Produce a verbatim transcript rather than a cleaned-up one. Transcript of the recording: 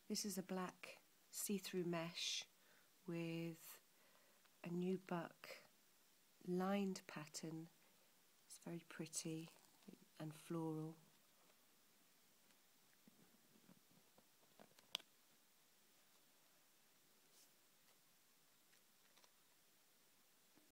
This is a black see-through mesh with a nubuck lined pattern. It's very pretty and floral.